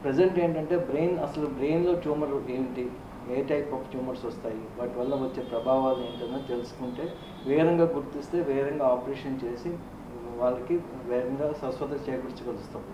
Present ఏంటంటే అసలు బ్రెయిన్లో ట్యూమర్ ఏంటి, ఏ టైప్ ఆఫ్ ట్యూమర్స్ వస్తాయి, వాటి వల్ల వచ్చే ప్రభావాలు ఏంటో తెలుసుకుంటే వేగంగా గుర్తిస్తే వేగంగా ఆపరేషన్ చేసి వాళ్ళకి వేగంగా స్వస్థత చేకూర్చగలుగుతాం.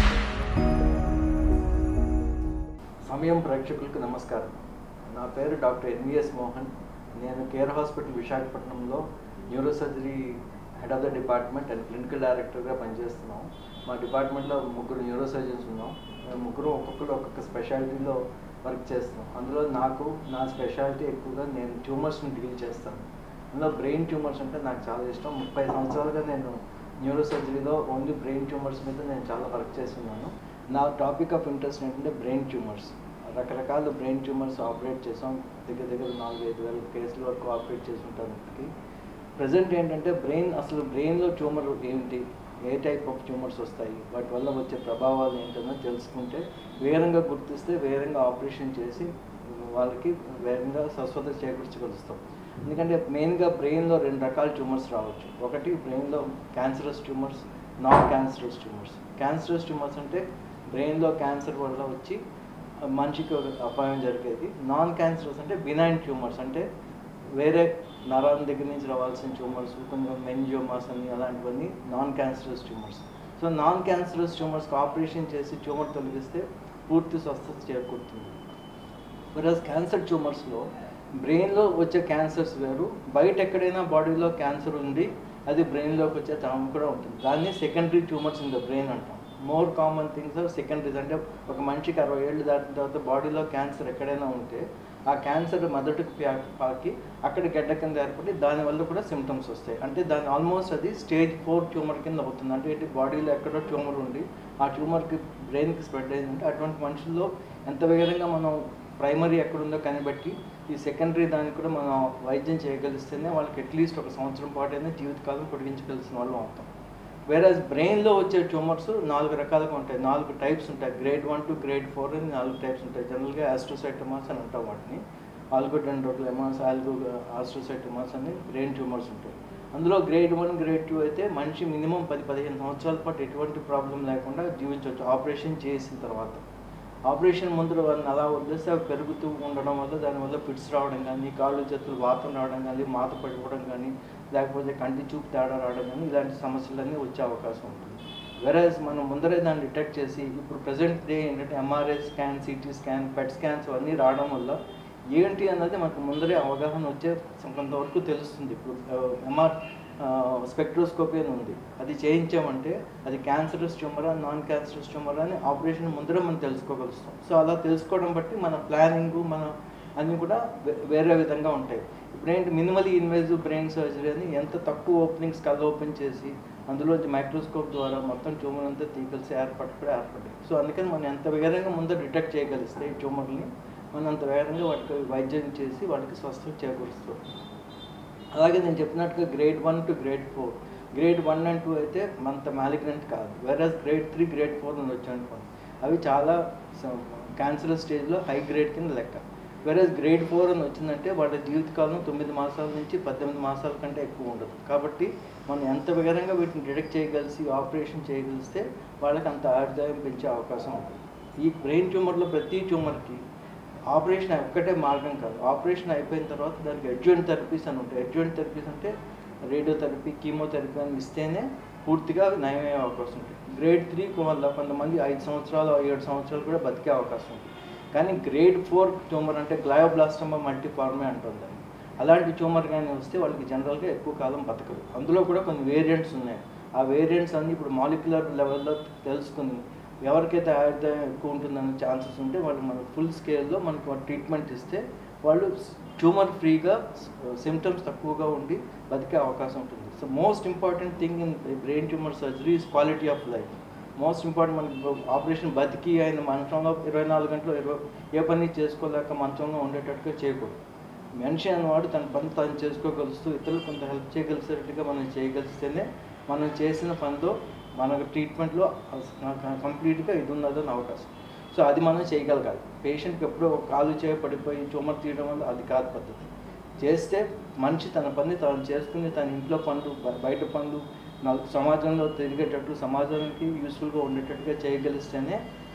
సమయం ప్రేక్షకులకు నమస్కారం. నా పేరు డాక్టర్ ఎన్విఎస్ మోహన్. నేను కేర్ హాస్పిటల్ విశాఖపట్నంలో neurosurgery head of the department and clinical డైరెక్టర్గా పనిచేస్తున్నాం. మా డిపార్ట్మెంట్లో 3 న్యూరోసర్జన్స్ ఉన్నాం. మేము ముగ్గురు ఒక్కొక్క స్పెషాలిటీలో వర్క్ చేస్తున్నాం. అందులో నా స్పెషాలిటీ ఎక్కువగా నేను ట్యూమర్స్ని డీల్ చేస్తాను. అందులో బ్రెయిన్ ట్యూమర్స్ అంటే నాకు చాలా ఇష్టం. 30 సంవత్సరాలుగా నేను న్యూరోసర్జరీలో ఓన్లీ బ్రెయిన్ ట్యూమర్స్ మీద నేను చాలా వర్క్ చేస్తున్నాను. నా టాపిక్ ఆఫ్ ఇంట్రెస్ట్ ఏంటంటే బ్రెయిన్ ట్యూమర్స్. రకరకాల బ్రెయిన్ ట్యూమర్స్ ఆపరేట్ చేసాం. దగ్గర 4-5 వేల కేసుల వరకు ఆపరేట్ చేసి ఉంటాను. ఇప్పటికి ప్రజెంట్ ఏంటంటే అసలు బ్రెయిన్లో ట్యూమర్ ఏంటి, ఏ టైప్ ఆఫ్ ట్యూమర్స్ వస్తాయి, వాటి వల్ల వచ్చే ప్రభావాలు ఏంటో తెలుసుకుంటే వేగంగా గుర్తిస్తే వేగంగా ఆపరేషన్ చేసి వాళ్ళకి వేగంగా స్వస్థత చేకూర్చగలుగుతాం. ఎందుకంటే మెయిన్గా బ్రెయిన్లో 2 రకాల ట్యూమర్స్ రావచ్చు. ఒకటి బ్రెయిన్లో cancerous tumours, non cancerous tumours. Cancerous tumours అంటే బ్రెయిన్లో క్యాన్సర్ వల్ల వచ్చి మనిషికి అపాయం జరిగేది. నాన్ క్యాన్సరస్ అంటే బినైన్ ట్యూమర్స్, అంటే వేరే నరాల దగ్గర నుంచి రావాల్సిన ట్యూమర్స్, కొంచెం మెంజియోమాస్ అని అలాంటివన్నీ non cancerous tumours. So non cancerous ట్యూమర్స్కి ఆపరేషన్ చేసి ట్యూమర్ తొలగిస్తే పూర్తి స్వస్థత చేకూరుతుంది. వెరాజ్ క్యాన్సర్ ట్యూమర్స్లో బ్రెయిన్లో వచ్చే క్యాన్సర్స్ వేరు, బయట ఎక్కడైనా బాడీలో క్యాన్సర్ ఉంది అది బ్రెయిన్లోకి వచ్చే ఛాన్స్ కూడా ఉంటుంది. దాన్ని secondary tumours in the brain అంటాం. More common things are secondaries. అంటే ఒక మనిషికి 60 ఏళ్ళు దాటిన తర్వాత బాడీలో క్యాన్సర్ ఎక్కడైనా ఉంటే ఆ క్యాన్సర్ మొదటికి పాకి అక్కడ గడ్డ కింద ఏర్పడి దానివల్ల కూడా సిమ్టమ్స్ వస్తాయి. అంటే దాని ఆల్మోస్ట్ అది స్టేజ్ 4 ట్యూమర్ కింద అవుతుంది. అంటే ఏంటి, బాడీలో ఎక్కడో ట్యూమర్ ఉండి ఆ ట్యూమర్కి బ్రెయిన్కి స్ప్రెడ్ అయిందంటే అటువంటి మనుషుల్లో ఎంత వేగంగా మనం ప్రైమరీ ఎక్కడుందో కనిపెట్టి ఈ సెకండరీ దానికి కూడా మనం వైద్యం చేయగలిస్తేనే వాళ్ళకి అట్లీస్ట్ 1 సంవత్సరం పాటు అయినా జీవితకాలం పొడిగించగలిసిన వాళ్ళు అవుతాం. వేరేజ్ బ్రెయిన్లో వచ్చే ట్యూమర్స్ 4 రకాలుగా ఉంటాయి, 4 టైప్స్ ఉంటాయి. గ్రేడ్ 1 to గ్రేడ్ 4 అని 4 టైప్స్ ఉంటాయి. జనరల్గా ఆస్ట్రోసైటోమాస్ అని అంటాం వాటిని. ఆల్గోడెండ్రోగ్లైమాస్, ఆస్ట్రోసైటోమాస్ అని బ్రెయిన్ ట్యూమర్స్ ఉంటాయి. అందులో గ్రేడ్ 1, గ్రేడ్ 2 అయితే మనిషి మినిమం 10-15 సంవత్సరాల పాటు ఎటువంటి ప్రాబ్లం లేకుండా జీవించవచ్చు ఆపరేషన్ చేసిన తర్వాత. ఆపరేషన్ ముందు వాళ్ళని అలా వదిలేస్తే అవి పెరుగుతూ ఉండడం వల్ల దానివల్ల ఫిట్స్ రావడం కానీ, కాళ్ళు చేతులు వాతం రావడం కానీ, మాత పడిపోవడం కానీ, లేకపోతే కంటి చూపు తేడా రావడం కానీ ఇలాంటి సమస్యలన్నీ వచ్చే అవకాశం ఉంటుంది. వెరాజ్ మనం ముందరే దాన్ని డిటెక్ట్ చేసి ఇప్పుడు ప్రజెంట్ డే ఏంటంటే MRI scan, CT scan, PET scans అన్నీ రావడం వల్ల ఏంటి అన్నది మనకు ముందరే అవగాహన వచ్చే కొంతవరకు తెలుస్తుంది. ఇప్పుడు స్పెక్ట్రోస్కోపీ అని ఉంది, అది చేయించామంటే అది క్యాన్సరస్ ట్యూమరా నాన్ క్యాన్సరస్ ట్యూమరా అని ఆపరేషన్ ముందరే మనం తెలుసుకోగలుగుతాం. సో అలా తెలుసుకోవడం బట్టి మన ప్లానింగ్ మన అన్నీ కూడా వేరే విధంగా ఉంటాయి. ఇప్పుడేంటి మినిమలీ ఇన్వేజివ్ బ్రెయిన్ సర్జరీ అని ఎంత తక్కువ ఓపెనింగ్స్ కళ్ళు ఓపెన్ చేసి అందులోంచి మైక్రోస్కోప్ ద్వారా మొత్తం ట్యూమర్ అంతా తీగలిసి ఏర్పడ్డాయి. సో అందుకని మనం ఎంత వేగంగా ముందర డిటెక్ట్ చేయగలిస్తే ఈ ట్యూమర్ని మనం అంత వేగంగా వాటికి వైద్యం చేసి వాటికి స్వస్థత చేకూరుస్తాం. అలాగే నేను చెప్పినట్టుగా grade 1 to grade 4, grade 1 and 2 అయితే అంత మ్యాలిగ్నెంట్ కాదు. వేరేజ్ గ్రేడ్ 3, గ్రేడ్ 4 అని వచ్చాయనుకోండి అవి చాలా క్యాన్సరస్ స్టేజ్లో హై గ్రేడ్ కింద లెక్క. వేరేజ్ గ్రేడ్ 4 అని వచ్చిందంటే వాళ్ళ జీవితకాలం 9 మాసాల నుంచి 18 మాసాల కంటే ఎక్కువ ఉండదు. కాబట్టి మనం ఎంత వేగంగా వీటిని డిటెక్ట్ చేయగలిసి ఆపరేషన్ చేయగలిస్తే వాళ్ళకి అంత ఆదాయం పెంచే అవకాశం ఉంటుంది. ఈ బ్రెయిన్ ట్యూమర్లో ప్రతి ట్యూమర్కి ఆపరేషన్ ఒక్కటే మార్గం కాదు. ఆపరేషన్ అయిపోయిన తర్వాత దానికి అడ్జువెంట్ థెరపీస్ అని ఉంటాయి. అడ్జువెంట్ థెరపీస్ అంటే రేడియోథెరపీ, కీమోథెరపీ అని ఇస్తేనే పూర్తిగా నయమయ్యే అవకాశం ఉంటుంది. గ్రేడ్ 3 వల్ల కొంతమంది 5 సంవత్సరాలు 7 సంవత్సరాలు కూడా బతికే అవకాశం ఉంటుంది. కానీ గ్రేడ్ 4 ట్యూమర్ అంటే గ్లయోబ్లాస్టోమా మల్టీఫార్మే అంటుంది. అలాంటి ట్యూమర్ కానీ వస్తే వాళ్ళకి జనరల్గా ఎక్కువ కాలం బతకదు. అందులో కూడా కొన్ని వేరియంట్స్ ఉన్నాయి. ఆ వేరియంట్స్ అన్నీ ఇప్పుడు మాలిక్యులర్ లెవెల్లో తెలుసుకుని ఎవరికైతే ఆదాయం ఎక్కువ ఉంటుందనే ఛాన్సెస్ ఉంటే వాళ్ళు మనకు ఫుల్ స్కేల్లో మనకు ట్రీట్మెంట్ ఇస్తే వాళ్ళు ట్యూమర్ ఫ్రీగా సిమ్టమ్స్ తక్కువగా ఉండి బతికే అవకాశం ఉంటుంది. So most important thing in brain tumour surgery is quality of life. Most important మనకి ఆపరేషన్ బతికి ఆయన మంచంలో 24 గంటలు ఏ పని చేసుకోలేక మంచంలో ఉండేటట్టుగా చేయకూడదు. మనిషి అన్నవాడు తన పని తాను చేసుకోగలుస్తూ ఇతరులు కొంత హెల్ప్ చేయగలిసేటట్టుగా మనం చేయగలిస్తేనే మనం చేసిన పనిలో మనకు ట్రీట్మెంట్లో కంప్లీట్గా ఇది ఉన్నదని అవకాశం. సో అది మనం చేయగలగాలి. పేషెంట్కి ఎప్పుడో కాలు పడిపోయి ట్యూమర్ తీయడం వల్ల అది కాదు పద్ధతి. చేస్తే మనిషి తన పని తాను చేసుకుని తన ఇంట్లో పనులు, బయట పనులు, సమాజంలో తిరిగేటట్టు, సమాజానికి యూస్ఫుల్గా ఉండేటట్టుగా చేయగలిస్తేనే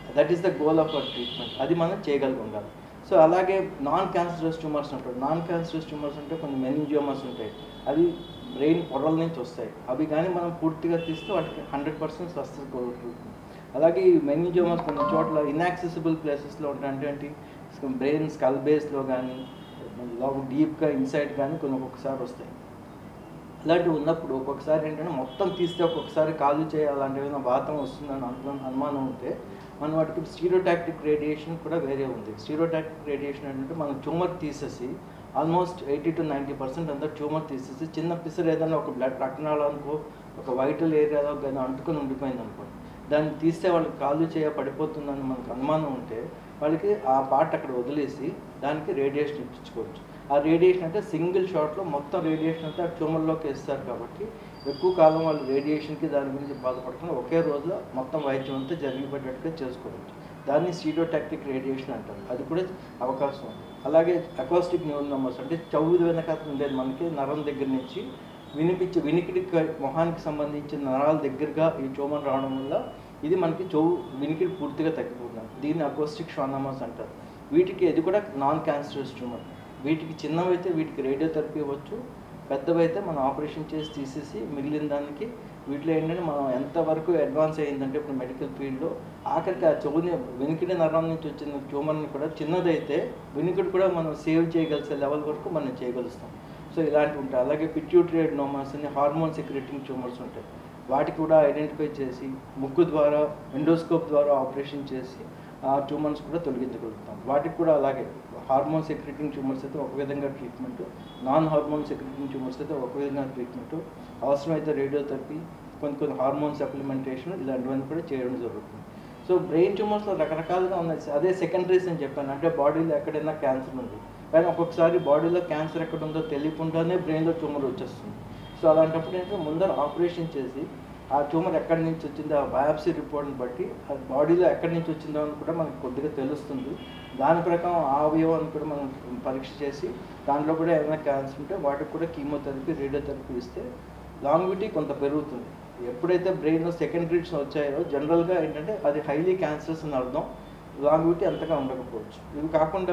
that is the goal of our treatment. అది మనం చేయగలిగి ఉండాలి. సో అలాగే నాన్ క్యాన్సరస్ ట్యూమర్స్ ఉంటాయి. నాన్ క్యాన్సరస్ ట్యూమర్స్ అంటే కొన్ని మెనింజియోమాస్ ఉంటాయి, అవి బ్రెయిన్ పొరల నుంచి వస్తాయి. అవి కానీ మనం పూర్తిగా తీస్తే వాటికి 100% స్వస్థత కోరుకుంటుంది. అలాగే ఈ మెనింజియోమాస్ కొన్ని చోట్ల ఇన్యాక్సెసిబుల్ ప్లేసెస్లో ఉంటాయి. అంటే ఏంటి, బ్రెయిన్ స్కల్ బేస్లో కానీ లోపల డీప్గా ఇన్సైడ్ కానీ కొన్ని ఒక్కొక్కసారి వస్తాయి. ఇలాంటివి ఉన్నప్పుడు ఒక్కొక్కసారి ఏంటంటే మొత్తం తీస్తే ఒక్కొక్కసారి కాలు చేయాలంటే ఏమైనా వాతం వస్తుందని అనుమానం ఉంటే మనం వాటికి స్టీరియోటాక్టిక్ రేడియేషన్ కూడా వేరే ఉంది. స్టీరియోటాక్టిక్ రేడియేషన్ ఏంటంటే మనం ట్యూమర్ తీసేసి ఆల్మోస్ట్ 80 to 90% అంతా ట్యూమర్ తీసేసి చిన్న పిసర్ ఏదైనా ఒక బ్లడ్ రక్తనాళానికో ఒక వైటల్ ఏరియాలో కానీ అంటుకొని ఉండిపోయింది అనుకోండి, దాన్ని తీస్తే వాళ్ళకి కాలు పడిపోతుందని మనకు అనుమానం ఉంటే వాళ్ళకి ఆ పార్ట్ అక్కడ వదిలేసి దానికి రేడియేషన్ ఇప్పించుకోవచ్చు. ఆ రేడియేషన్ అంటే సింగిల్ షాట్లో మొత్తం రేడియేషన్ అంతా ట్యూమర్లోకి వేస్తారు కాబట్టి ఎక్కువ కాలం వాళ్ళు రేడియేషన్కి దాని గురించి బాధపడకుండా ఒకే రోజులో మొత్తం వైద్యం అంతా జరిగిపోయేటట్టుగా చేసుకోవచ్చు. దాన్ని స్టీరియోటాక్టిక్ రేడియేషన్ అంటారు. అది కూడా అవకాశం ఉంది. అలాగే అకాస్టిక్ న్యూరోనమస్ అంటే చెవు వెనక ఉండేది మనకి నరం దగ్గర నుంచి వినికిడి మొహానికి సంబంధించిన నరాల దగ్గరగా ఈ ట్యూమర్ రావడం వల్ల ఇది మనకి వినికిడి పూర్తిగా తగ్గిపోతుంది. దీన్ని అకాస్టిక్ షానమస్ అంటారు. వీటికి ఇది కూడా నాన్ క్యాన్సరస్ ట్యూమర్. వీటికి చిన్నవైతే వీటికి రేడియోథెరపీ ఇవ్వచ్చు, పెద్దవైతే మనం ఆపరేషన్ చేసి తీసేసి మిగిలిన దానికి వీటిలో ఏంటంటే మనం ఎంతవరకు అడ్వాన్స్ అయ్యిందంటే ఇప్పుడు మెడికల్ ఫీల్డ్లో ఆఖరికి ఆ చెవుని వెనికిడి నరం నుంచి వచ్చిన ట్యూమర్ని కూడా చిన్నదైతే వెనుకడు కూడా మనం సేవ్ చేయగలిసే లెవెల్ వరకు మనం చేయగలుగుతాం. సో ఇలాంటివి ఉంటాయి. అలాగే పిట్యూటరీ అడెనోమాస్ అని హార్మోన్ సెక్రెటింగ్ ట్యూమర్స్ ఉంటాయి. వాటికి కూడా ఐడెంటిఫై చేసి ముక్కు ద్వారా ఎండోస్కోప్ ద్వారా ఆపరేషన్ చేసి ఆ ట్యూమర్స్ కూడా తొలగించగలుగుతాం. వాటికి కూడా అలాగే హార్మోన్ సెక్రెటింగ్ ట్యూమర్స్ అయితే ఒక విధంగా treatment, non hormone secreting tumours అయితే ఒక విధంగా ట్రీట్మెంటు, అవసరమైతే రేడియోథెరపీ, కొన్ని హార్మోన్ సప్లిమెంటేషన్ ఇలాంటివన్నీ కూడా చేయడం జరుగుతుంది. సో బ్రెయిన్ ట్యూమర్స్లో రకరకాలుగా ఉన్నాయి. అదే సెకండరీస్ అని చెప్పాను, అంటే బాడీలో ఎక్కడైనా క్యాన్సర్ ఉంది, కానీ ఒక్కొక్కసారి బాడీలో క్యాన్సర్ ఎక్కడ ఉందో తెలియకుండానే బ్రెయిన్లో ట్యూమర్ వచ్చేస్తుంది. సో అలాంటప్పుడు ఏంటంటే ముందర ఆపరేషన్ చేసి ఆ ట్యూమర్ ఎక్కడి నుంచి వచ్చిందో ఆ బయాప్సీ రిపోర్ట్ని బట్టి ఆ బాడీలో ఎక్కడి నుంచి వచ్చిందో అని కూడా మనకు కొద్దిగా తెలుస్తుంది. దాని ప్రకారం ఆ అవయవాన్ని కూడా మనం పరీక్ష చేసి దాంట్లో కూడా ఏమైనా క్యాన్సర్ ఉంటే వాటికి కూడా కీమోథెరపీ, రేడియోథెరపీ ఇస్తే లాంగ్విటీ కొంత పెరుగుతుంది. ఎప్పుడైతే బ్రెయిన్లో సెకండరీస్ వచ్చాయో జనరల్గా ఏంటంటే అది హైలీ క్యాన్సర్స్ అని అర్థం, లాంగ్విటీ అంతగా ఉండకపోవచ్చు. ఇవి కాకుండా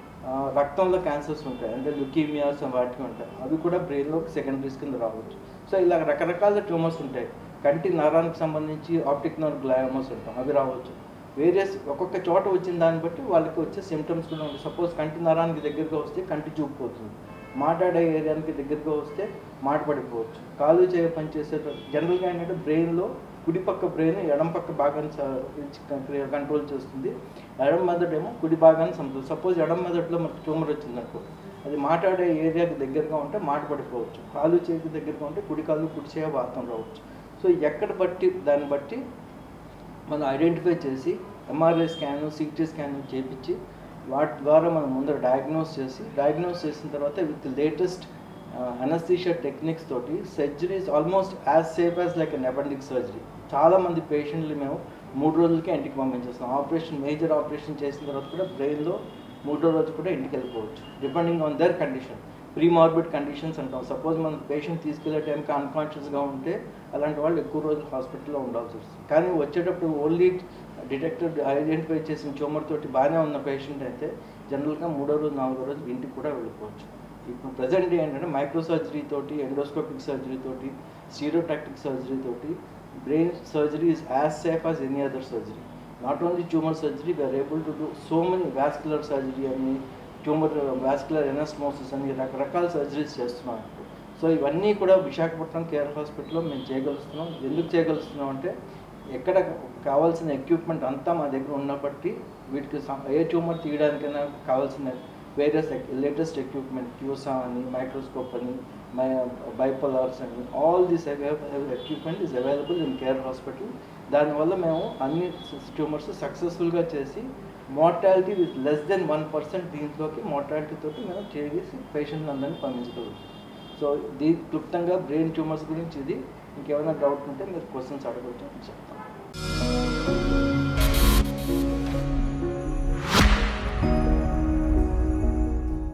రక్తంలో క్యాన్సర్స్ ఉంటాయి, అంటే లుకీమియాస్ వాటికి ఉంటాయి, అవి కూడా బ్రెయిన్లో సెకండరీస్ కింద రావచ్చు. సో ఇలా రకరకాల ట్యూమర్స్ ఉంటాయి. కంటి నరానికి సంబంధించి ఆప్టిక్ నర్వ్ గ్లయోమాస్ ఉంటాం, అవి రావచ్చు. వేరియస్ ఒక్కొక్క చోట వచ్చిన దాన్ని బట్టి వాళ్ళకి వచ్చే సిమ్టమ్స్ కూడా ఉంటాయి. సపోజ్ కంటి నరానికి దగ్గరగా వస్తే కంటి చూపు పోతుంది, మాట్లాడే ఏరియానికి దగ్గరగా వస్తే మాట పడిపోవచ్చు, కాలు పనిచేసే జనరల్గా ఏంటంటే బ్రెయిన్లో కుడి పక్క బ్రెయిన్ ఎడం పక్క భాగాన్ని కంట్రోల్ చేస్తుంది, ఎడం మెదడేమో కుడి భాగాన్ని సంబంధించి. సపోజ్ ఎడం మెదడులో మనకు ట్యూమర్ వచ్చిందనుకో, అది మాట్లాడే ఏరియాకి దగ్గరగా ఉంటే మాట పడిపోవచ్చు, కాలు చేతికి దగ్గరగా ఉంటే కుడి కాలు కుడి చేయ వాతం రావచ్చు. సో ఎక్కడ బట్టి దాన్ని బట్టి మనం ఐడెంటిఫై చేసి ఎంఆర్ఐ స్కాను, సిటీ స్కాన్ చేయించి వాటి ద్వారా మనం ముందర డయాగ్నోస్ చేసిన తర్వాత విత్ లేటెస్ట్ అనస్థీషియా టెక్నిక్స్ తోటి surgery is almost as safe as like an appendix surgery. చాలామంది పేషెంట్లు మేము 3 రోజులకే ఇంటికి పంపించేస్తాం. మేజర్ ఆపరేషన్ చేసిన తర్వాత కూడా బ్రెయిన్లో 3వ రోజు కూడా ఇంటికి వెళ్ళిపోవచ్చు, depending on their condition. Premorbid conditions అంటాం. సపోజ్ మనం పేషెంట్ తీసుకెళ్లే టైంకి అన్కాన్షియస్గా ఉంటే అలాంటి వాళ్ళు ఎక్కువ రోజులు హాస్పిటల్లో ఉండాల్సి వస్తుంది. కానీ వచ్చేటప్పుడు ఓన్లీ ఐడెంటిఫై చేసిన ట్యూమర్ తోటి బాగానే ఉన్న పేషెంట్ అయితే జనరల్గా 3వ రోజు 4వ రోజు ఇంటికి కూడా వెళ్ళిపోవచ్చు. ఇప్పుడు ప్రజెంట్ ఏంటంటే మైక్రో సర్జరీ తోటి, ఎండోస్కోపిక్ సర్జరీ తోటి, స్టీరియోటాక్టిక్ సర్జరీ తోటి brain surgery is as safe as any other surgery. Not only tumour surgery, we are able to do so many vascular surgery అని, ట్యూమర్ వాస్కులర్ ఎనాస్మోసిస్ అని రకరకాల surgeries చేస్తున్నాం. So ఇవన్నీ కూడా Visakhapatnam care హాస్పిటల్లో మేము చేయగలుగుతున్నాం. ఎందుకు చేయగలుగుతున్నాం అంటే ఎక్కడ కావాల్సిన ఎక్విప్మెంట్ అంతా మా దగ్గర ఉన్నప్పటికీ వీటికి ఏ ట్యూమర్ తీయడానికైనా కావాల్సిన వేరియస్ లేటెస్ట్ ఎక్విప్మెంట్, క్యూసా అని, మైక్రోస్కోప్ అని, బైపోలార్స్ అని, all this equipment is available in Care Hospital. దానివల్ల మేము అన్ని ట్యూమర్స్ సక్సెస్ఫుల్గా చేసి మార్టాలిటీ విత్ లెస్ దెన్ 1% దీంట్లోకి మార్టాలిటీ తోటి మేము చేసి పేషెంట్ అందరినీ పంపించగలుగుతాం. సో క్లుప్తంగా బ్రెయిన్ ట్యూమర్స్ గురించి ఇది. ఇంకేమైనా డౌట్ ఉంటే మీరు క్వశ్చన్స్ అడగవచ్చు చెప్తాం.